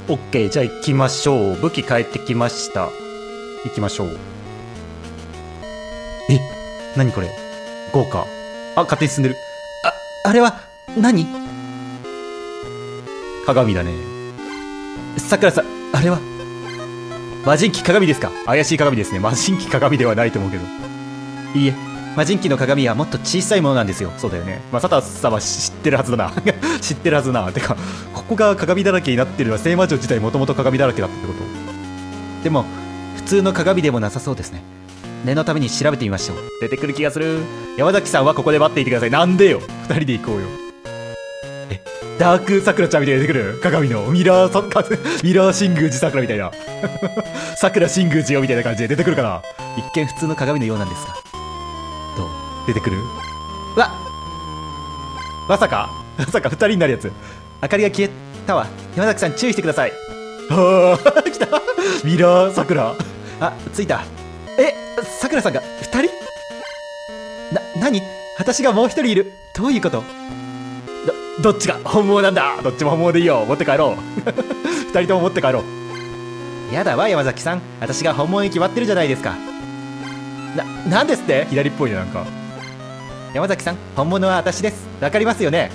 オッケー、じゃあ行きましょう。武器変えてきました。行きましょう。え、何これ、豪華。あ、勝手に進んでる。あれは何？鏡だね。さくらさん、あれは魔人機鏡ですか？怪しい鏡ですね。魔人機鏡ではないと思うけど。いいえ、魔人機の鏡はもっと小さいものなんですよ。そうだよね。まあ、サタさんは知ってるはずだな。知ってるはずだな。てか、ここが鏡だらけになってるのは聖魔女自体もともと鏡だらけだったってこと？でも、普通の鏡でもなさそうですね。念のために調べてみましょう。出てくる気がする。山崎さんはここで待っていてください。なんでよ。二人で行こうよ。え、ダークさくらちゃんみたいに出てくる鏡のミラー新宮寺さくらみたいな。さくら新宮寺よみたいな感じで出てくるかな。一見普通の鏡のようなんですが。どう？出てくる？まさか二人になるやつ。明かりが消えたわ。山崎さん注意してください。ああ、来た。ミラーさくら。あ、着いた。さくらさんが2人？何？私がもう1人いる。どういうこと？どっちが本物なんだ？どっちも本物でいいよ。持って帰ろう。2人とも持って帰ろう。やだわ、山崎さん。私が本物に決まってるじゃないですか。なんですって？左っぽいね、なんか。山崎さん、本物は私です。わかりますよね？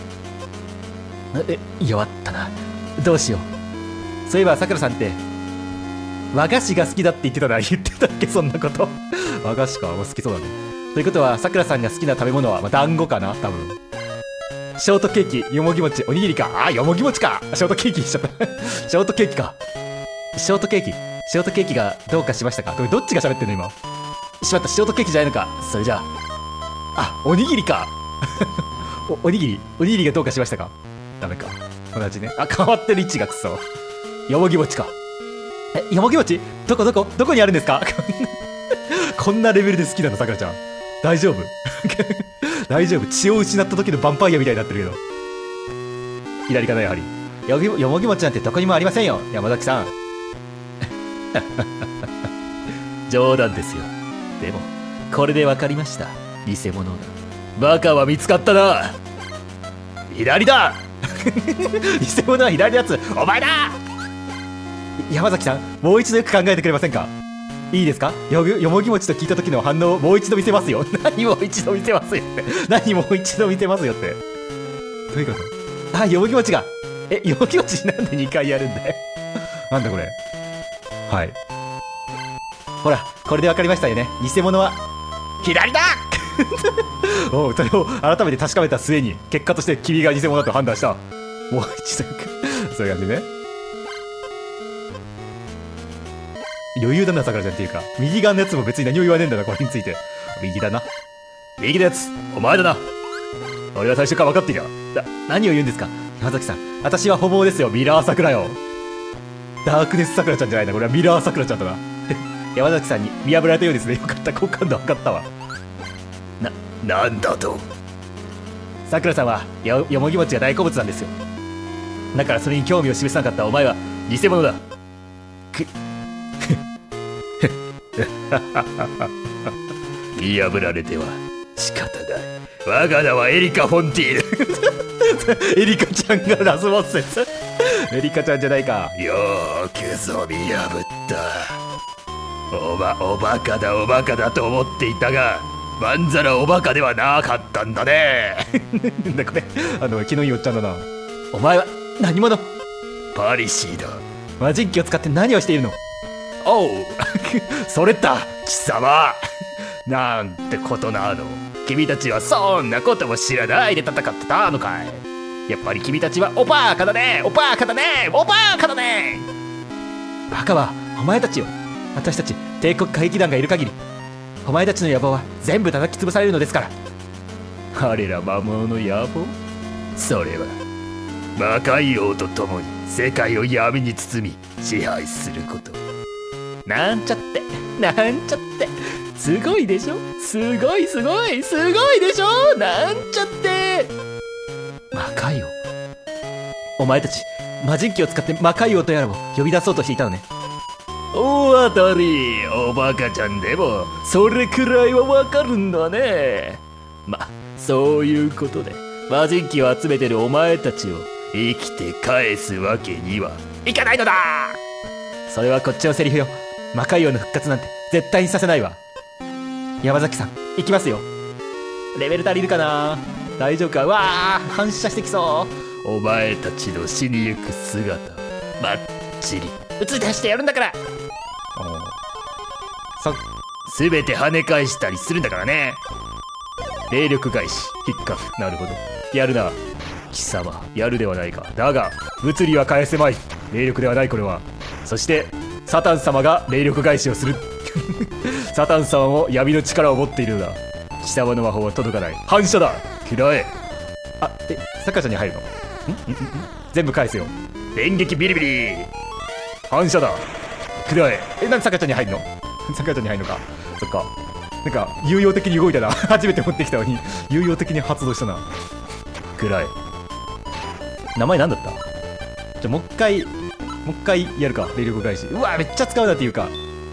弱ったな。どうしよう。そういえばさくらさんって和菓子が好きだって言ってたな。言ってたっけ、そんなこと。和菓子か、好きそうだね。ということは、さくらさんが好きな食べ物は、団子かな、多分。ショートケーキ、よもぎ餅、おにぎりか。よもぎ餅か。ショートケーキにしちゃった。ショートケーキか。ショートケーキがどうかしましたか？どっちが喋ってんの今。しまった、ショートケーキじゃないのか。それじゃあ。おにぎりか。おにぎりがどうかしましたか？ダメか。同じね。変わってる位置がくそ。よもぎ餅か。よもぎ餅？どこにあるんですか？こんなレベルで好きなの、さくらちゃん。大丈夫？大丈夫？血を失った時のヴァンパイアみたいになってるけど。左かな、やはり。よもぎ餅なんてどこにもありませんよ、山崎さん。冗談ですよ。でも、これで分かりました。偽物だ。バカは見つかったな。左だ。偽物は左のやつ、お前だ。山崎さん、もう一度よく考えてくれませんか？いいですか？よもぎ餅と聞いた時の反応をもう一度見せますよ。何もう一度見せますよって。何もう一度見せますよって。どういうこと？よもぎ餅が。よもぎ餅なんで2回やるんだよ。なんだこれ。はい。ほら、これで分かりましたよね。偽物は左だ。おう、それを改めて確かめた末に、結果として君が偽物だと判断した。もう一度そういう感じね。余裕だな、さくらちゃんっていうか。右側のやつも別に何も言わねえんだな、これについて。右だな。右のやつ、お前だな。俺は最初から分かっているよ。何を言うんですか？山崎さん、私は本物ですよ、ミラーさくらよ。ダークネスさくらちゃんじゃないな、これはミラーさくらちゃんだな。山崎さんに見破られたようですね。よかった、好感度分かったわ。なんだと？さくらさんはよもぎ餅が大好物なんですよ。だからそれに興味を示さなかったお前は偽物だ。見破られては仕方ない。我が名はエリカ・フォンティーヌ。エリカちゃんがラスボス説。エリカちゃんじゃないか。よーくぞ見破った。おバカだと思っていたが、まんざらおバカではなかったんだね。なんだこれ、気のいいおっちゃんだな。お前は何者？パリシーだ。魔人機を使って何をしているの？おう。それった貴様。なんてことなの。君たちはそんなことも知らないで戦ってたのかい。やっぱり君たちはおバカだね。バカはお前たちよ。私たち帝国歌劇団がいる限り、お前たちの野望は全部叩き潰されるのですから。彼ら魔物の野望？それは魔界王と共に世界を闇に包み支配すること。なんちゃってすごいでしょ。すごいでしょ。なんちゃって。魔界王？お前たち魔人機を使って魔界王とやらを呼び出そうとしていたのね。大当たり。おバカちゃんでもそれくらいはわかるんだね。そういうことで魔人機を集めてるお前たちを生きて返すわけには行かないのだ。それはこっちのセリフよ。魔界王の復活なんて絶対にさせないわ。山崎さん、行きますよ。レベル足りるかな。大丈夫か。うわー、反射してきそう。お前たちの死にゆく姿バッチリ映り出してやるんだから。すべて跳ね返したりするんだからね。霊力返し引っかく。なるほど、やるな貴様。やるではないか。だが物理は返せまい。霊力ではないこれは。そしてサタン様が霊力返しをするサタン様も闇の力を持っているのだ。貴様の魔法は届かない。反射だ。嫌え。あ、さくらちゃんに入るの？全部返すよ。電撃ビリビリ。反射だ。嫌え。なんでさくらちゃんに入るの？さくらちゃんに入るのか。そっか。なんか有用的に動いたな初めて持ってきたのに有用的に発動したな。暗い。名前なんだった？じゃあもう一回やるか。霊力返し。うわめっちゃ使うなっていうか。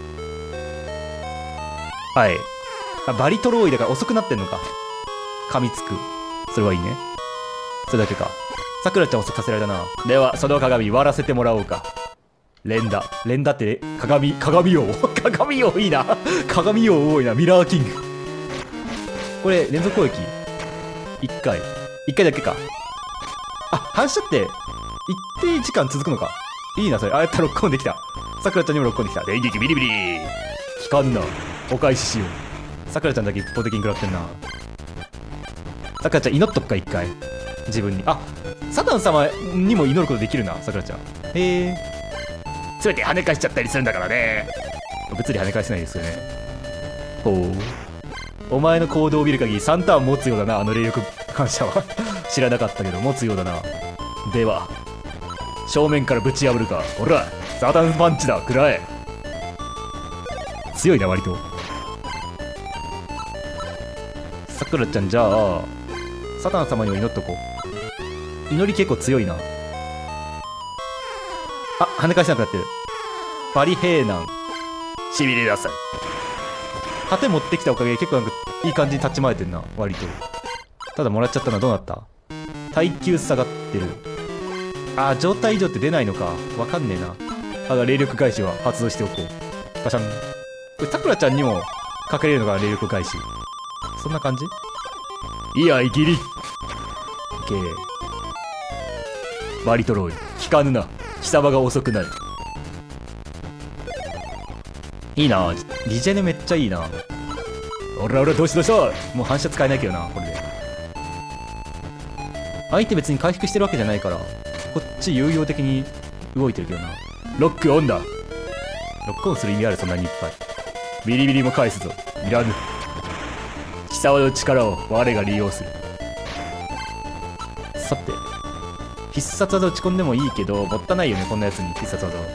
はい。あ、バリトロイだから遅くなってんのか。噛みつく。それはいいね。それだけか。さくらちゃん遅くさせられたな。ではその鏡割らせてもらおうか。連打って鏡王鏡王いいな鏡王多いな。ミラーキング。これ連続攻撃1回だけか。あ、反射って一定時間続くのか。いいなそれ。あ、やった。ロックオンできた。さくらちゃんにもロックオンできた。電撃ビリビリ。効かんな。お返ししよう。さくらちゃんだけ一方的に食らってんな。さくらちゃん祈っとくか一回自分に。あ、サタン様にも祈ることできるなさくらちゃん。へえ。全て跳ね返しちゃったりするんだからね。物理跳ね返せないですよね。ほう。お前の行動を見る限り3ターン持つようだな。あの霊力反射は知らなかったけど持つようだな。では正面からぶち破るか。ほらサタンパンチだ。食らえ。強いな割と。さくらちゃんじゃあサタン様にも祈っとこう。祈り結構強いな。あ、跳ね返しなくなってる。バリヘーナンしびれなさい。盾持ってきたおかげで結構なんかいい感じに立ち回れてんな割と。ただもらっちゃったのはどうなった？耐久下がってる。あー、状態異常って出ないのか。わかんねえな。霊力返しは発動しておこう。ガシャン。これさくらちゃんにもかけれるのが霊力返し。そんな感じ？いやいきり。オッケー。バリトロイ効かぬな。貴様が遅くなる。いいな。リジェネめっちゃいいな。おらどうしたもう反射使えないけどなこれで。相手別に回復してるわけじゃないからこっち有用的に動いてるけどな。ロックオンだ。ロックオンする意味ある？そんなにいっぱい。ビリビリも返すぞ。いらぬ。貴様の力を我が利用する。さて必殺技打ち込んでもいいけどもったいないよねこんなやつに必殺技は。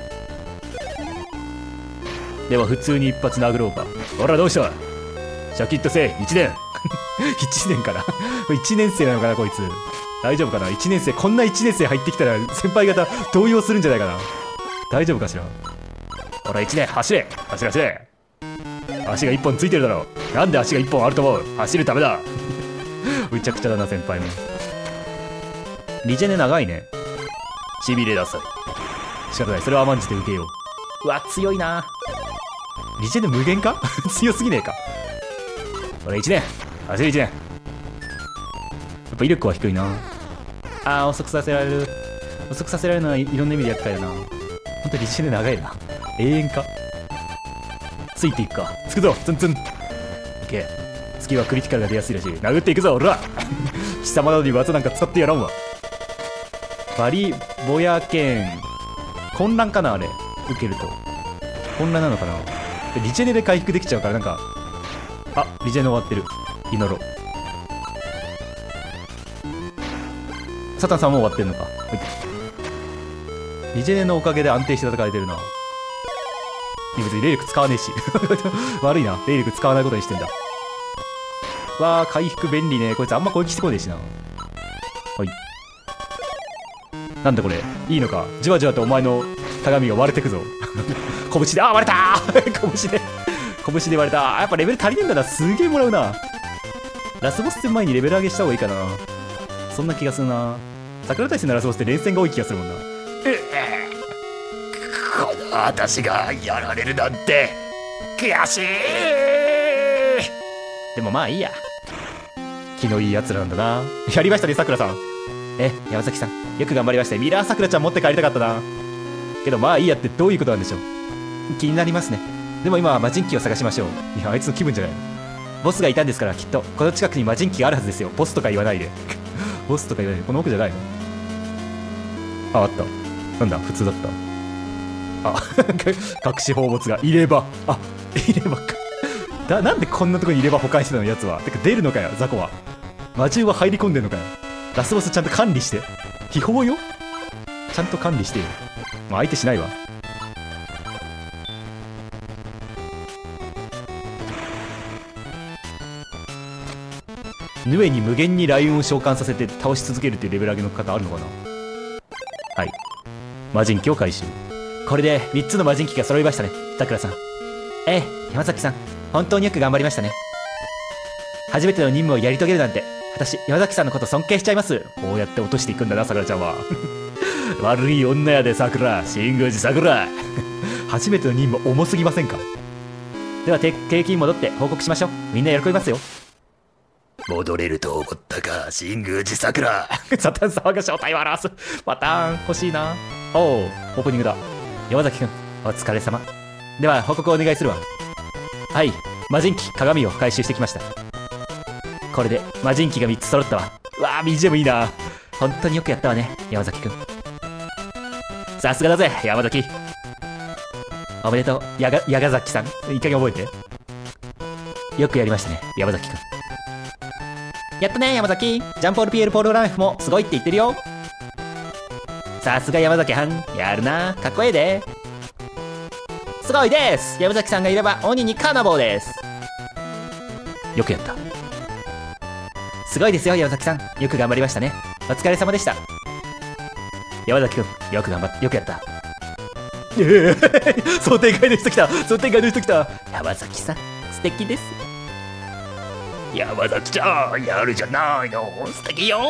では普通に一発殴ろうか。ほらどうした。シャキッとせ1年1年かな1年生なのかなこいつ。大丈夫かな。1年生、こんな1年生入ってきたら先輩方動揺するんじゃないかな。大丈夫かしら。ほら1年走れ走れ。足が1本ついてるだろう。なんで足が1本あると思う。走るためだむちゃくちゃだな先輩も。リジェネ長いね。しびれなさい。仕方ない。それは甘んじて受けよう。うわ強いな。リジェネ無限か強すぎねえか。これ1年走る1年。やっぱ威力は低いな。あー遅くさせられる。遅くさせられるのはいろんな意味で厄介だな。ほんとリジェネ長いな。永遠か。ついていくか。つくぞツンツン。オッケー。次はクリティカルが出やすいらしい。殴っていくぞ俺ら貴様などに技なんか使ってやらんわ。バリボヤ剣混乱かなあれ。受けると混乱なのかな。リジェネで回復できちゃうからなんか。あ、リジェネ終わってる。祈ろう。サタンさんも終わってんのか。リジェネのおかげで安定して戦えてるな。別に霊力使わねえし悪いな。霊力使わないことにしてんだ。わー回復便利ね。こいつあんま攻撃してこねえしな。はい。なんだこれいいのか。じわじわとお前の鏡が割れてくぞ拳で、あ割れたー拳で割れた。やっぱレベル足りねえんだな。すげえもらうな。ラスボス戦前にレベル上げした方がいいかな。そんな気がするな。桜大戦のラスボスって連戦が多い気がするもんな。 この私がやられるなんて悔しい。でもまあいいや。気のいいやつらなんだな。やりましたね、さくらさん。山崎さんよく頑張りましたね。ミラーさくらちゃん持って帰りたかったな。けどまあいいやってどういうことなんでしょう。気になりますね。でも今は魔人機を探しましょう。いや、あいつの気分じゃないの。ボスがいたんですから、きっとこの近くに魔人機があるはずですよ。ボスとか言わないで。ボスとか言わないで。この奥じゃないの。あった。なんだ、普通だった。あ隠し宝物が入れ歯。あ、入れ歯か。なんでこんなとこに入れ歯保管してたの、やつは。てか出るのかよ、雑魚は。魔獣は入り込んでんのかよ。ラスボスちゃんと管理して。秘宝よ、ちゃんと管理してよ。まあ相手しないわ。ヌエに無限に雷雲を召喚させて倒し続けるっていうレベル上げの方あるのかな。はい、魔人機を回収。これで3つの魔人機が揃いましたね、さくらさん。山崎さん本当によく頑張りましたね。初めての任務をやり遂げるなんて、私山崎さんのこと尊敬しちゃいます。こうやって落としていくんだな、さくらちゃんは。悪い女やで、さくら。新宮寺さくら。初めての任務重すぎませんか。では景気に戻って報告しましょう。みんな喜びますよ。戻れると思ったか、新宮寺さくら。サタン様が正体を表すパターン欲しいな。おお、オープニングだ。山崎くんお疲れ様。では報告をお願いするわ。はい、魔人機鏡を回収してきました。これで魔人機が3つ揃ったわ。うわー、BGM いいな。本当によくやったわね、山崎くん。さすがだぜ、山崎。おめでとう、矢ヶ崎さん。いい加減覚えて。よくやりましたね、山崎くん。やったね、山崎。ジャンポール・ピエール・ポール・ランフもすごいって言ってるよ。さすが山崎はん、やるな。かっこええで。すごいです。山崎さんがいれば鬼にカナボーです。よくやった。すごいですよ、山崎さん。よく頑張りましたね。お疲れ様でした。山崎くん、よく頑張って、よくやった。想定外の人来た。想定外の人来た。山崎さん、素敵です。山崎ちゃん、やるじゃないの。素敵よ。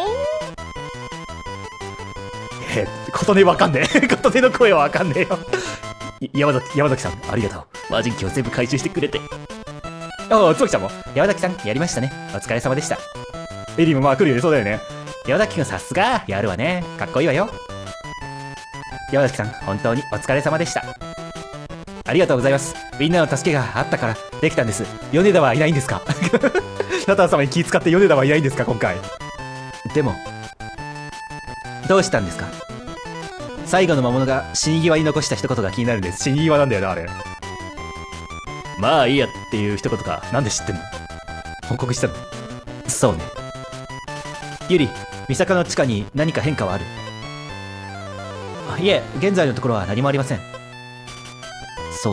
琴音わかんねえ。琴音の声はわかんねえよ。山崎さん、ありがとう。魔人機を全部回収してくれて。ああ、つばきちゃんも。山崎さん、やりましたね。お疲れ様でした。エリーもまあ来るよね、そうだよね。山崎くん、さすが。やるわね。かっこいいわよ。山崎さん、本当にお疲れ様でした。ありがとうございます。みんなの助けがあったからできたんです。米田はいないんですか。サタン様に気遣って米田はいないんですか、今回。でも、どうしたんですか。最後の魔物が死に際に残した一言が気になるんです。死に際なんだよな、あれ。まあいいやっていう一言か。なんで知ってんの。報告したの。そうね。ユリ、三坂の地下に何か変化はある。いえ、現在のところは何もありません。そう。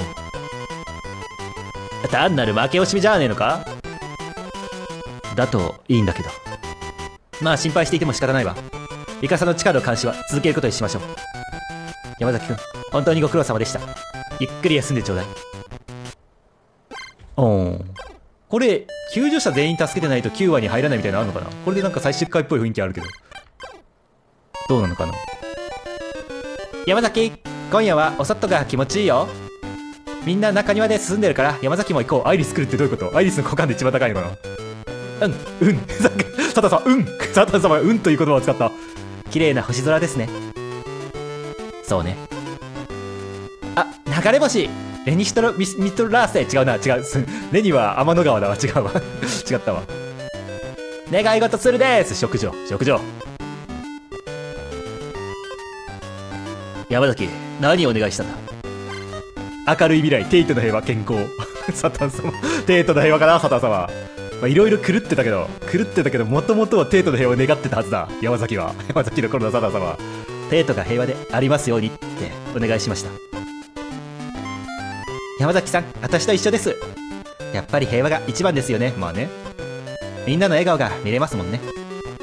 単なる負け惜しみじゃねえのか。だといいんだけど。まあ心配していても仕方ないわ。ミカサの地下の監視は続けることにしましょう。山崎くん、本当にご苦労様でした。ゆっくり休んでちょうだい。これ救助者全員助けてないと9話に入らないみたいなのあるのかな。これでなんか最終回っぽい雰囲気あるけど、どうなのかな。山崎、今夜はお外が気持ちいいよ。みんな中庭で涼んでるから山崎も行こう。アイリス来るってどういうこと。アイリスの好感度一番高いのかな。サタン様、サタン様がという言葉を使った。綺麗な星空ですね。そうね。あ、流れ星。レニシトロミトラーセ。違うな、違う。レニは天の川だわ。違うわ。違ったわ。願い事するです。食女。山崎、何をお願いしたんだ。明るい未来、テイトの平和、健康。サタン様、テイトの平和かな、サタン様。まあ、いろいろ狂ってたけど、もともとはテイトの平和を願ってたはずだ。山崎の頃のサタン様は。テイトが平和でありますようにってお願いしました。山崎さん、私と一緒です。やっぱり平和が一番ですよね。まあね。みんなの笑顔が見れますもんね。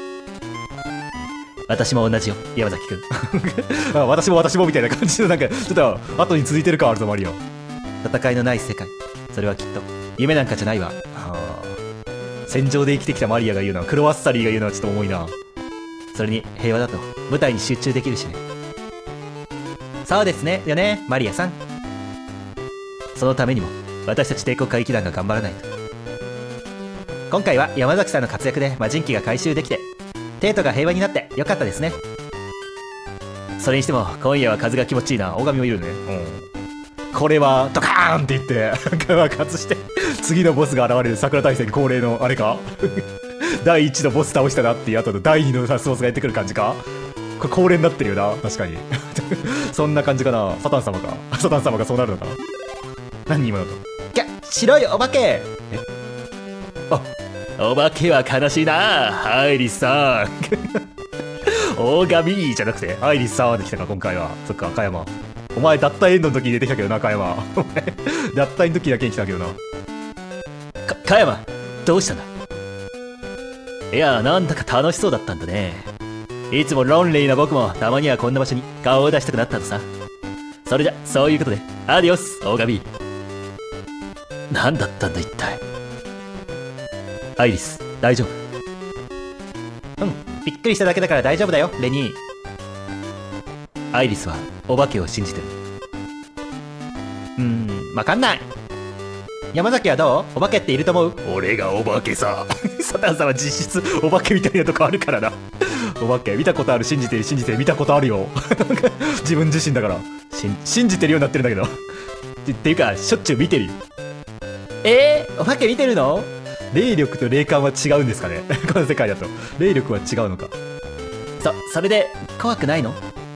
私も同じよ、山崎くん。私もみたいな感じの、なんか、ちょっと後に続いてる感あるぞ、マリオ。戦いのない世界。それはきっと、夢なんかじゃないわ。戦場で生きてきたマリアが言うのは、クロワッサリーが言うのはちょっと重いな。それに、平和だと、舞台に集中できるしね。 そうですね、よね、マリアさん。そのためにも、私たち帝国歌劇団が頑張らないと。今回は山崎さんの活躍で魔人機が回収できて、帝都が平和になってよかったですね。それにしても、今夜は風が気持ちいいな。大神もいるね。これは、ドカーンって言って、爆発して、次のボスが現れる桜大戦恒例の、あれか第1のボス倒したなっていう後の第2のラスボスがやってくる感じか。これ恒例になってるよな、確かに。そんな感じかな。サタン様か。サタン様がそうなるのかな。何今のと。白いお化け。あ、お化けは悲しいな、アイリスさん。大神じゃなくて、アイリスさんできたか、今回は。そっか、赤山。お前、脱退エンドの時に出てきたけどな、赤山。お前、脱退の時だけに来たけどな。加山、どうしたんだ。いや、なんだか楽しそうだったんだね。いつもロンリーな僕も、たまにはこんな場所に顔を出したくなったのさ。それじゃ、そういうことで、アディオス、大神。何だったんだ、一体。アイリス、大丈夫？びっくりしただけだから大丈夫だよ、レニー。アイリスはお化けを信じてる。わかんない。山崎はどう？お化けっていると思う？俺がお化けさ。サタンさんは実質お化けみたいなとこあるからな。お化け見たことある、信じてる、信じてる、見たことあるよ。自分自身だから信じてるようになってるんだけど。っていうかしょっちゅう見てるよ。お化け見てるの？霊力と霊感は違うんですかね。この世界だと霊力は違うのか。それで怖くないの？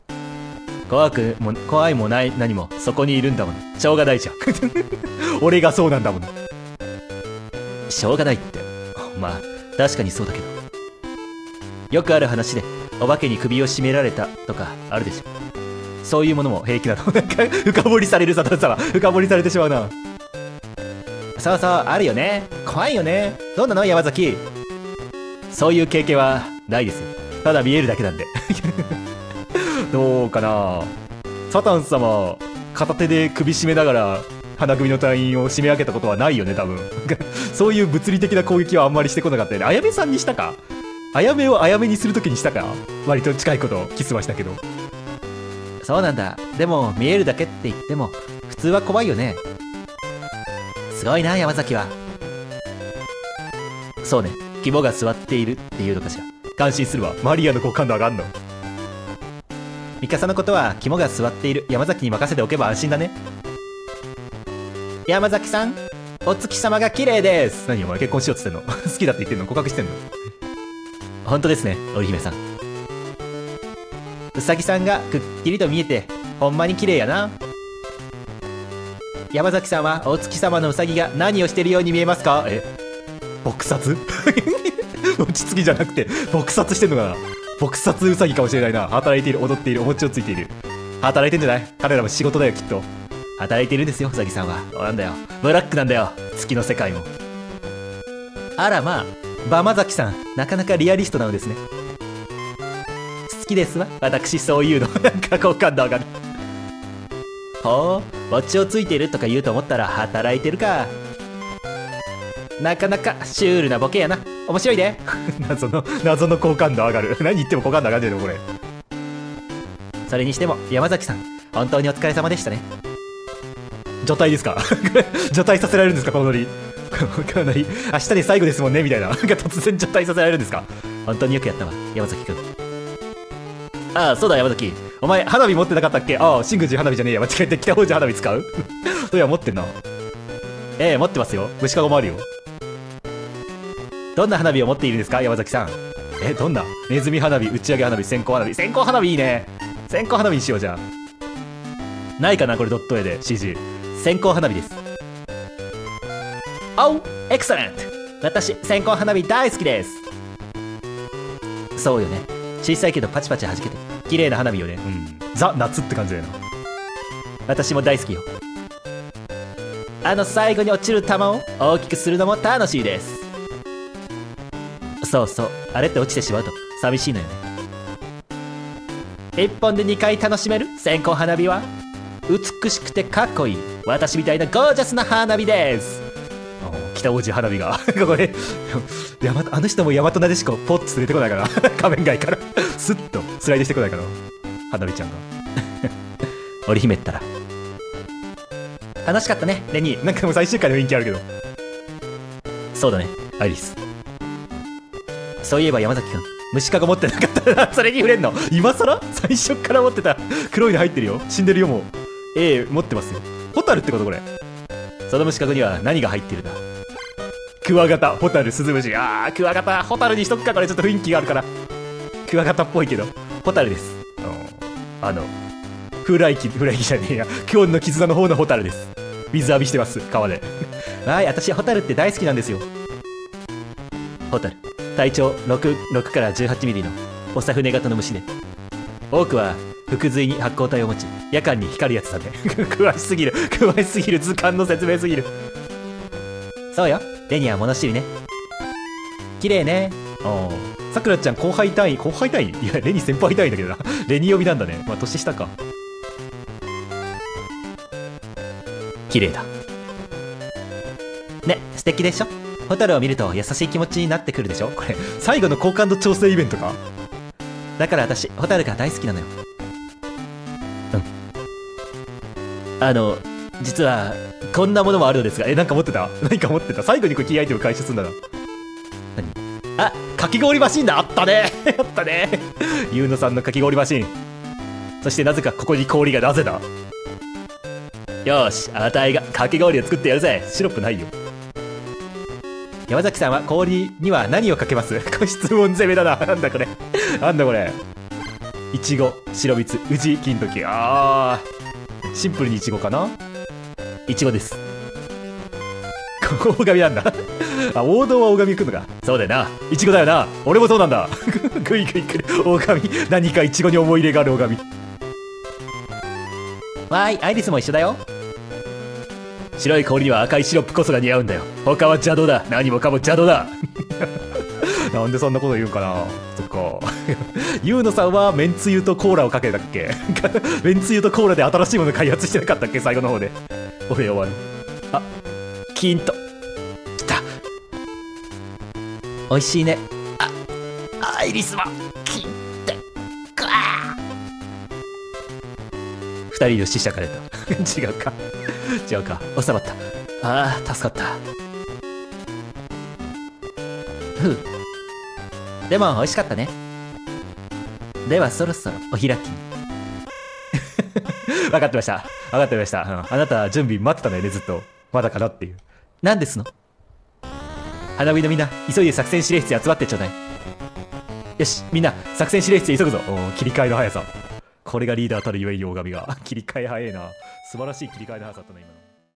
怖いもない何もそこにいるんだもん。しょうがないじゃん。俺がそうなんだもん。しょうがないって、まあ確かにそうだけど、よくある話でお化けに首を絞められたとかあるでしょ。そういうものも平気なの。なんか深掘りされる。サタンさんは深掘りされてしまうな。そうそう、あるよね。怖いよね。どうなの山崎。そういう経験はないですよ。ただ見えるだけなんで。どうかな。サタン様片手で首絞めながら花組の隊員を締め上げたことはないよね、多分。そういう物理的な攻撃はあんまりしてこなかったよね。あやめさんにしたか。あやめをあやめにするときにしたか。割と近いことキスはしたけど。そうなんだ。でも見えるだけって言っても普通は怖いよね。すごいな、山崎は。そうね、肝が座っているっていうのかしら。感心するわ。マリアの好感度上がんの。ミカサのことは肝が座っている山崎に任せておけば安心だね。山崎さん、お月様が綺麗です。何お前結婚しようっつってんの。好きだって言ってんの？告白してんの？本当ですね、織姫さん。うさぎさんがくっきりと見えてほんまに綺麗やな。山崎さんはお月様のうさぎが何をしてるように見えますか？撲殺？落ち着きじゃなくて撲殺してんのかな。撲殺うさぎかもしれないな。働いている、踊っている、お餅をついている。働いてんじゃない？彼らも仕事だよ、きっと。働いているんですよ、うさぎさんは。なんだよ、ブラックなんだよ、月の世界も。あらまあ、バマザキさん、なかなかリアリストなのですね。好きですわ、私そういうの。なんか好感度上がる。ほう、ウォッチをついているとか言うと思ったら働いてるか。なかなかシュールなボケやな。面白いで。謎の好感度上がる。何言っても好感度上がんねえのこれ。それにしても山崎さん、本当にお疲れ様でしたね。除隊ですか？除隊させられるんですか、このノリ。かなり明日で最後ですもんねみたいな。なんか突然除隊させられるんですか？本当によくやったわ、山崎くん。ああ、そうだ山崎、お前花火持ってなかったっけ？ああ、新宮寺花火じゃねえや、間違えて北大路花火使う？そういや持ってんな。持ってますよ。虫かごもあるよ。どんな花火を持っているんですか、山崎さん。どんな？ネズミ花火、打ち上げ花火、線香花火。線香花火いいね。線香花火にしよう、じゃあ。ないかなこれドット絵で CG。線香花火です。おう、エクセレント。私線香花火大好きです。そうよね、小さいけどパチパチ弾けて綺麗な花火よね。ザ夏って感じだよな。私も大好きよ。最後に落ちる球を大きくするのも楽しいです。そうそう、あれって落ちてしまうと寂しいのよね。1本で2回楽しめる線香花火は美しくてかっこいい私みたいなゴージャスな花火です。北大路花火がこれあの人も大和なでしこポッと連れてこないかな。仮面外からスッとスライドしてこないかな、花火ちゃんが。 織姫ったら。楽しかったね、レニー。なんかもう最終回の雰囲気あるけど。そうだね、アイリス。そういえば山崎くん、虫かご持ってなかったな。それに触れんの今更？最初から持ってた。黒いの入ってるよ。死んでるよ、もう。持ってますよ。ホタルってことこれ。その虫かごには何が入ってるんだ？クワガタ、ホタル、スズムシ。クワガタ、ホタルにしとくか。これちょっと雰囲気があるから。クワガタっぽいけど。ホタルです。フライキじゃねえや。今日の絆の方のホタルです。水浴びしてます、川で。はい、私、ホタルって大好きなんですよ。ホタル。体長6から18ミリのオサフネ型の虫で、多くは腹髄に発光体を持ち、夜間に光るやつだね。詳しすぎる、図鑑の説明すぎる。そうよ、レニは物知りね。綺麗ね。さくらちゃん後輩隊員いや、レニ先輩隊員だけどな。レニ呼びなんだね。まあ、年下か。綺麗だ。ね、素敵でしょ？ホタルを見ると優しい気持ちになってくるでしょ？これ、最後の好感度調整イベントか？だから私、ホタルが大好きなのよ。実は、こんなものもあるのですが、なんか持ってた？最後にこれキーアイテム回収するんだな。何？かき氷マシンだ！あったねあったねユウノさんのかき氷マシン。そしてなぜかここに氷がなぜだ？よし、あたいがかき氷を作ってやるぜ。シロップないよ。山崎さんは氷には何をかけます？質問攻めだな。なんだこれ。いちご、白蜜、宇治、金時。シンプルにいちごかな？いちごです。大神なんだ。王道は大神くんのか。そうだよな。いちごだよな。俺もそうなんだ。グイグイ来る。大神。何かいちごに思い入れがある大神。わーい、アイリスも一緒だよ。白い氷には赤いシロップこそが似合うんだよ。他は邪道だ。何もかも邪道だ。なんでそんなこと言うんかな。そっか。ユウノさんはめんつゆとコーラをかけたっけ？めんつゆとコーラで新しいもの開発してなかったっけ？最後の方で。終わる。キーンと。きた。美味しいね。アイリスは、キーンって。くわー。二人の死者が出た。違うか。収まった。助かった。でも美味しかったね。ではそろそろお開きに。分かってました。あなた準備待ってたんだよね、ずっと。まだかなっていう。何ですの？花火のみんな、急いで作戦指令室に集まってちょうだい。よし、みんな作戦指令室へ急ぐぞ。切り替えの速さ。これがリーダーたるゆえに大神が。切り替え早いな。素晴らしい切り替えの速さだったね、今の。